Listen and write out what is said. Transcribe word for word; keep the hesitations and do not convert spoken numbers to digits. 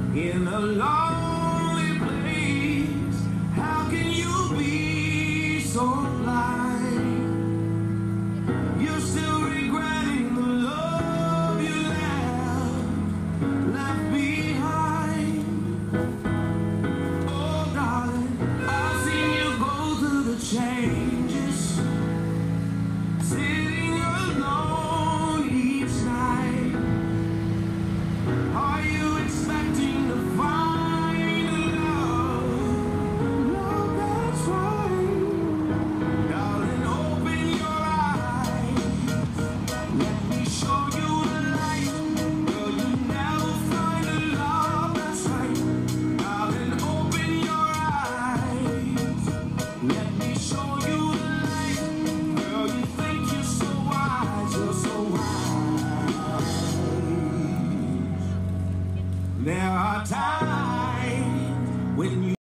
in a lonely place. How can you be so blind? You're still regretting the love you left, left behind. Oh, darling, I've seen you go through the changes, sitting alone each night. Are you expecting to find a love, love that's right? Darling, open your eyes. Let me show you the light. Girl, you never find a love that's right. Darling, open your eyes. Let me show you the light. Girl, you think you're so wise, you're so wise. There are times